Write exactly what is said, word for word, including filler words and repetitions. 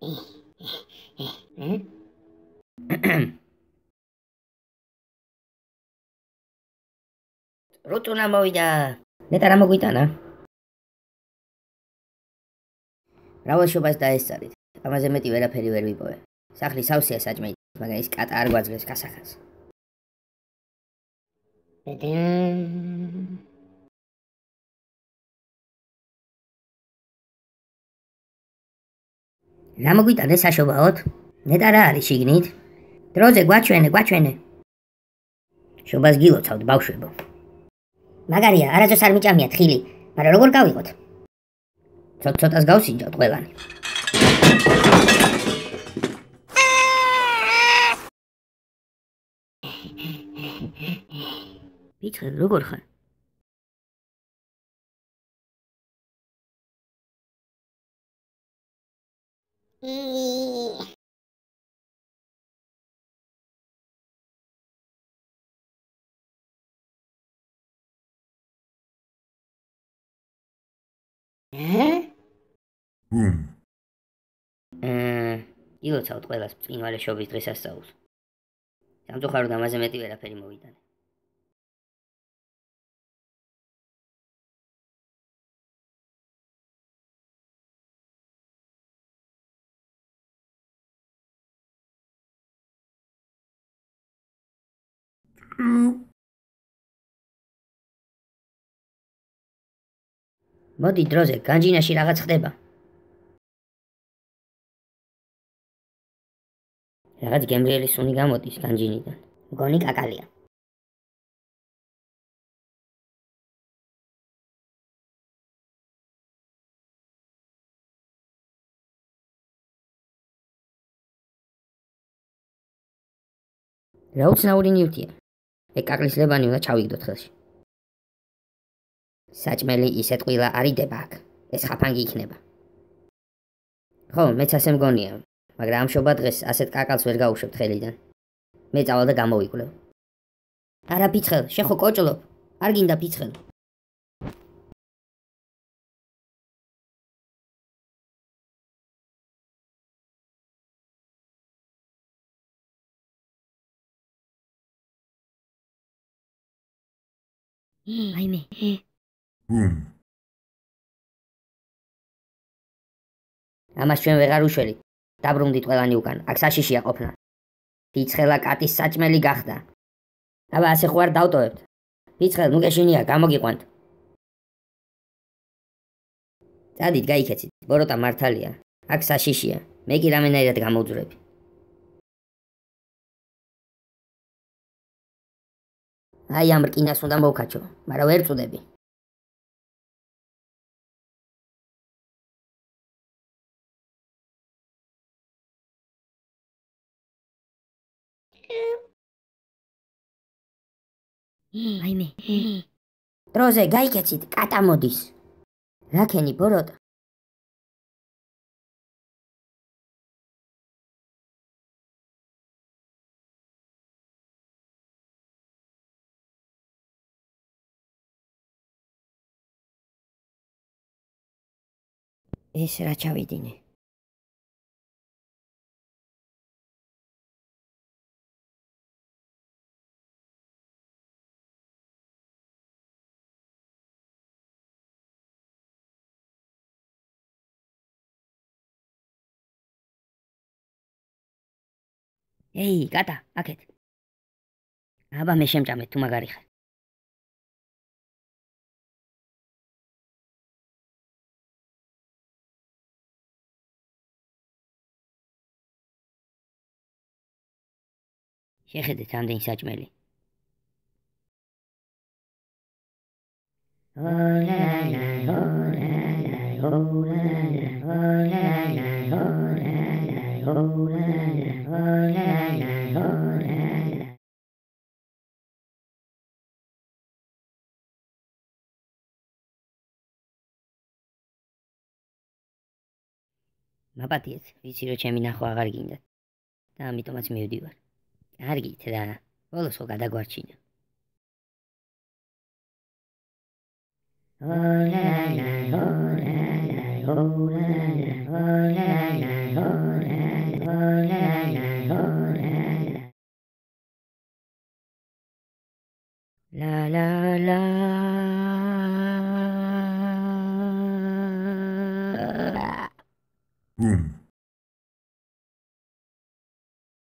რუტუნა მოვიდა. ნეტა რა მოგვიტანა? რავალშობას დაესწარით. ამაზე მეტი ვერაფერი ვერ ვიპოვე. სახლი სავსეა საჭმელი, მაგრამ ის კატა არ გვაძლევს გასახანს. რა მოგვიტანე საშობაოდ? ნეტა რა არის შიგნით? დროზე გვაჩვენე, გვაჩვენე. შობას გილოცავთ, ბავშვებო. მაგარია, არაძოს არ მიჭამიათ ხილი, მაგრამ როგორ გავიღოთ? ცოტ-ცოტას გავსინჯავთ ყველანი. ბიჭები, როგორ ხარ? ილოცავთ ყველას მწყინვალე შობის დღესასწაულს. სამწუხაროდ ამაზე მეტი ვერაფერი მოვიტანე. მოდი დროზე, განჯინაში რაღაც ხდება. რაღაც გემრიელი სუნი გამოდის განჯინიდან. მგონი კაკალია. რა უცნაური ნივთია. ეგ კაკლის ლებანი უნდა ჩავიგდოთ ხელში. საჭმელი ისეთ ყვილა არიდება აქ. ეს ხაფანგი იქნება. ხო, მეც ასე მგონია. მაგრამ ამ შობა დღეს ასეთ კაკალს ვერ გაუშვებთ ხელიდან. მე წავალ და გამოვიკვლევ. არა ფიცხელ, შეხო კოჭლობ. არ გინდა ფიცხელ. აიმე. ამას ჩვენ ვეღარ უშველით. დაბრუნდით ყველანი უკან. აქ საშიშია ყოფნა. ფიცხელა კატის საჭმელი გახდა. აბა ასე ხო არ დავტოვებთ. ფიცხელ, ნუ გეშინია, გამოგიყვანთ. წადით, გაიქეცით. ბოროტა მართალია. აქ საშიშია. მე კი რამენაირად გამოვძვრები. აი ამ რკინას უნდა მოვქაჩო, მაგრამ ვერ წუდები. აიმე. დროზე გაიქეცით, კატა მოდის. რა ქენი ბოროტა? ეს რა ჩავიდინე? ეი, კატა, აქეთ. აბა მე შემჭამეთ, თუ მაგარი ხარ. შეხედეთ ამდენი საჭმელი. მაპატიეთ, ვიცი რომ ჩემი ნახვა აღარ გინდათ და ამიტომაც მივდივარ. კარგით რა, ბოლოს ხო გადაგვარჩინა. La la la. Boom.